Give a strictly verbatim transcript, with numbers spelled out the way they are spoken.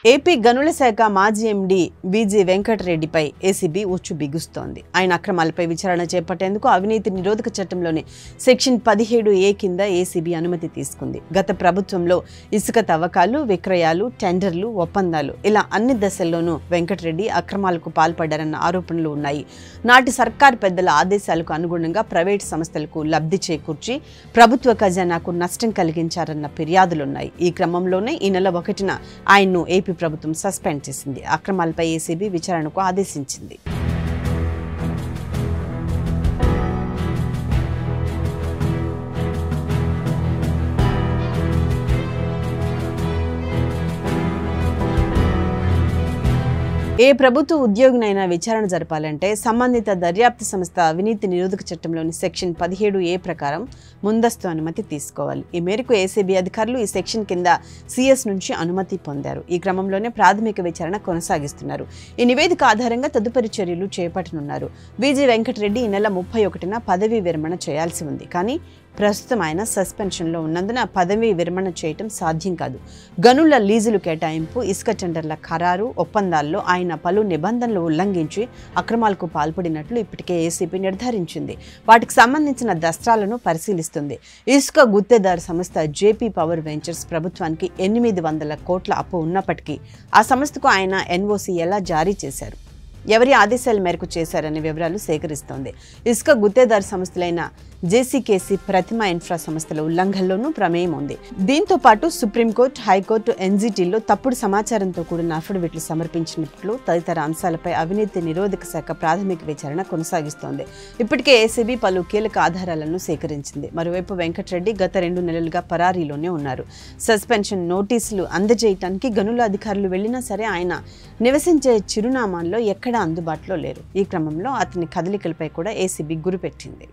AP గనుల శాఖ మాజీ ఎండీ బీజీ వెంకటరెడ్డిపై ఏసీబీ ఉచ్చు బిగుస్తోంది. ఆయన అక్రమాలపై విచారణ చేపట్టేందుకు అవినీతి నిరోధక చట్టంలోని సెక్షన్ పదిహేడు ఏ కింద ఏసీబీ అనుమతి తీసుకుంది. గత ప్రభుత్వంలో ఇసుక తవ్వకాలు, విక్రయాలు, టెండర్లు, ఒప్పందాలు ఇలా అన్ని దశల్లోనూ వెంకటరెడ్డి అక్రమాలకు పాల్పడ్డారన్న ఆరోపణలు ఉన్నాయి. నాటి సర్కార్ పెద్దల ఆదేశాలకు అనుగుణంగా ప్రైవేటు సంస్థలకు లబ్ధి చేకూర్చి ప్రభుత్వ ఖజానాకు నష్టం కలిగించారన్న ఫిర్యాదులున్నాయి. ఈ క్రమంలోనే ఈ నెల ఒకటిన ఆయన్ను ఏపీ ప్రభుత్వం సస్పెండ్ చేసింది. అక్రమాలపై ఏసీబీ విచారణకు ఆదేశించింది. ఏ ప్రభుత్వ ఉద్యోగినైనా విచారణ జరపాలంటే సంబంధిత దర్యాప్తు సంస్థ అవినీతి నిరోధక చట్టంలోని సెక్షన్ పదిహేడు ఏ ప్రకారం ముందస్తు అనుమతి తీసుకోవాలి. ఈ మేరకు ఏసీబీ అధికారులు ఈ సెక్షన్ కింద సీఎస్ నుంచి అనుమతి పొందారు. ఈ క్రమంలోనే ప్రాథమిక విచారణ కొనసాగిస్తున్నారు. ఈ నివేదిక ఆధారంగా తదుపరి చర్యలు చేపట్టనున్నారు. బీజీ వెంకటరెడ్డి ఈ నెల ముప్పై ఒకటిన పదవీ విరమణ చేయాల్సి ఉంది. కానీ ప్రస్తుతం ఆయన సస్పెన్షన్లో ఉన్నందున పదవీ విరమణ చేయటం సాధ్యం కాదు. గనుల లీజులు కేటాయింపు, ఇసుక టెండర్ల ఖరారు, ఒప్పందాల్లో ఆయన పలు నిబంధనలు ఉల్లంఘించి అక్రమాలకు పాల్పడినట్లు ఇప్పటికే ఏసీబీ నిర్ధారించింది. వాటికి సంబంధించిన దస్త్రాలను పరిశీలిస్తుంది. ఇసుక గుత్తేదారు సంస్థ జేపీ పవర్ వెంచర్స్ ప్రభుత్వానికి ఎనిమిది వందల కోట్ల అప్పు ఉన్నప్పటికీ ఆ సంస్థకు ఆయన ఎన్ఓసీ ఎలా జారీ చేశారు, ఎవరి ఆదేశాల మేరకు చేశారనే వివరాలు సేకరిస్తోంది. ఇసుక గుత్తేదారు సంస్థలైన జేసీకేసీ, ప్రతిమ ఇన్ఫ్రా సంస్థల ఉల్లంఘనలోనూ ప్రమేయం ఉంది. దీంతో పాటు సుప్రీంకోర్టు, హైకోర్టు, ఎన్జీటీల్లో తప్పుడు సమాచారంతో కూడిన అఫిడవిట్లు సమర్పించినట్లు తదితర అంశాలపై అవినీతి నిరోధక శాఖ ప్రాథమిక విచారణ కొనసాగిస్తోంది. ఇప్పటికే ఏసీబీ పలు కీలక ఆధారాలను సేకరించింది. మరోవైపు వెంకటరెడ్డి గత రెండు నెలలుగా పరారీలోనే ఉన్నారు. సస్పెన్షన్ నోటీసులు అందజేయటానికి గనుల అధికారులు వెళ్లినా సరే ఆయన నివసించే చిరునామాల్లో ఎక్కడా అందుబాటులో లేరు. ఈ క్రమంలో అతని కదలికలపై కూడా ఏసీబీ గురిపెట్టింది.